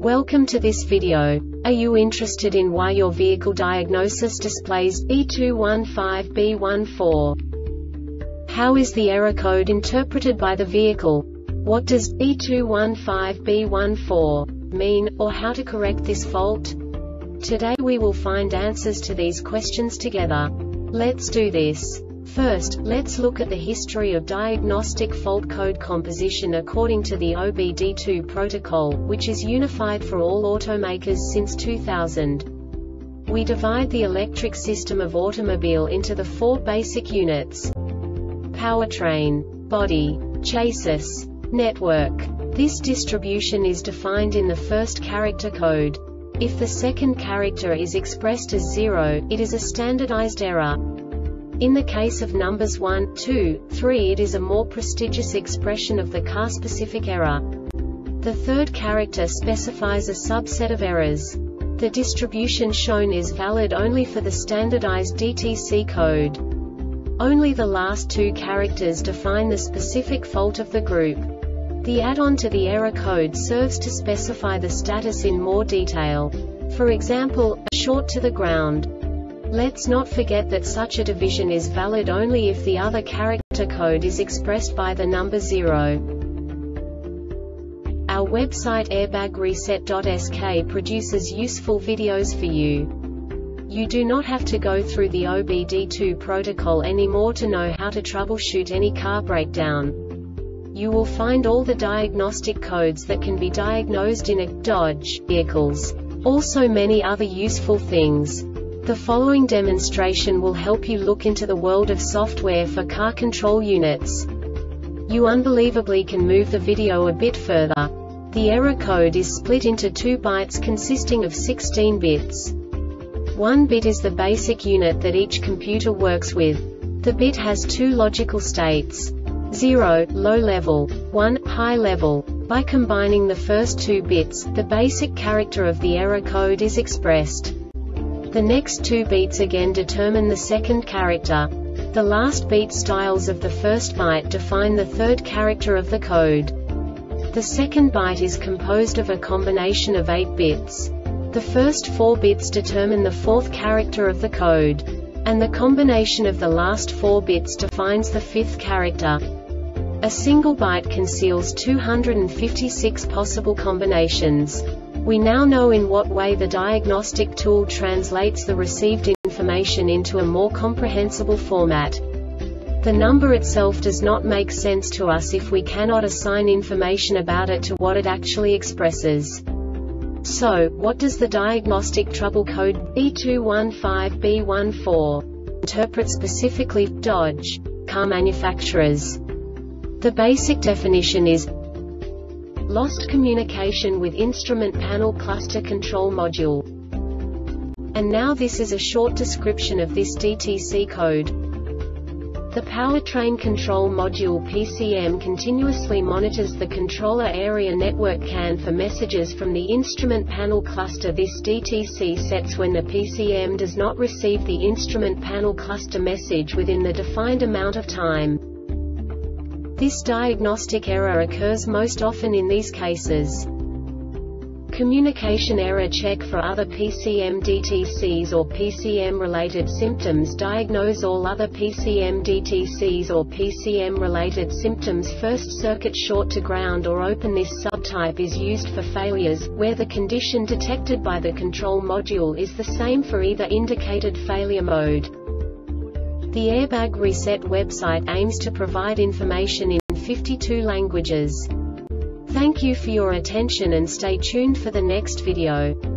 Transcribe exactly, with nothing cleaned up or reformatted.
Welcome to this video. Are you interested in why your vehicle diagnosis displays E two one five B one four? How is the error code interpreted by the vehicle? What does E two one five B one four mean, or how to correct this fault? Today we will find answers to these questions together. Let's do this. First, let's look at the history of diagnostic fault code composition according to the O B D two protocol, which is unified for all automakers since two thousand. We divide the electric system of automobile into the four basic units: powertrain, body, chassis, network. This distribution is defined in the first character code. If the second character is expressed as zero, it is a standardized error. In the case of numbers one, two, three, it is a more prestigious expression of the car-specific error. The third character specifies a subset of errors. The distribution shown is valid only for the standardized D T C code. Only the last two characters define the specific fault of the group. The add-on to the error code serves to specify the status in more detail. For example, a short to the ground. Let's not forget that such a division is valid only if the other character code is expressed by the number zero. Our website airbag reset dot S K produces useful videos for you. You do not have to go through the O B D two protocol anymore to know how to troubleshoot any car breakdown. You will find all the diagnostic codes that can be diagnosed in a Dodge vehicles. Also many other useful things. The following demonstration will help you look into the world of software for car control units. You unbelievably can move the video a bit further. The error code is split into two bytes consisting of sixteen bits. One bit is the basic unit that each computer works with. The bit has two logical states: zero, low level, one, high level. By combining the first two bits, the basic character of the error code is expressed. The next two beats again determine the second character. The last beat styles of the first byte define the third character of the code. The second byte is composed of a combination of eight bits. The first four bits determine the fourth character of the code. And the combination of the last four bits defines the fifth character. A single byte conceals two hundred fifty-six possible combinations. We now know in what way the diagnostic tool translates the received information into a more comprehensible format. The number itself does not make sense to us if we cannot assign information about it to what it actually expresses. So, what does the diagnostic trouble code E two one five B one four interpret specifically for Dodge car manufacturers? The basic definition is lost communication with instrument panel cluster control module. And now this is a short description of this D T C code. The powertrain control module P C M continuously monitors the controller area network C A N for messages from the instrument panel cluster. This D T C sets when the P C M does not receive the instrument panel cluster message within the defined amount of time. This diagnostic error occurs most often in these cases: communication error check for other P C M D T Cs or P C M-related symptoms. Diagnose all other P C M D T Cs or P C M-related symptoms. First circuit short to ground or open. This subtype is used for failures, where the condition detected by the control module is the same for either indicated failure mode. The Airbag Reset website aims to provide information in fifty-two languages. Thank you for your attention and stay tuned for the next video.